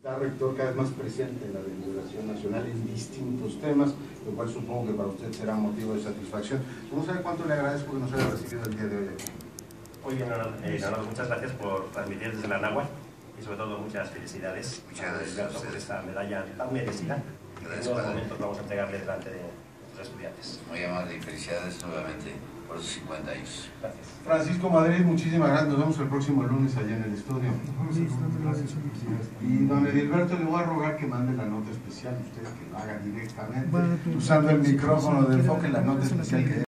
Rector, cada vez más presente en la deliberación nacional en distintos temas, lo cual supongo que para usted será motivo de satisfacción. No sabe cuánto le agradezco que nos haya recibido el día de hoy aquí. Muy bien, Leonardo, muchas gracias por transmitir desde la Náhuatl y sobre todo muchas felicidades por esta medalla tan merecida que en unos momentos vamos a entregarle delante de nuestros estudiantes. Muy amable y felicidades nuevamente por esos 50 años. Gracias. Francisco Madrid, muchísimas gracias. Nos vemos el próximo lunes allá en el estudio. Y don Edilberto, le voy a rogar que mande la nota especial, usted que lo haga directamente, usando el micrófono de enfoque, la nota especial que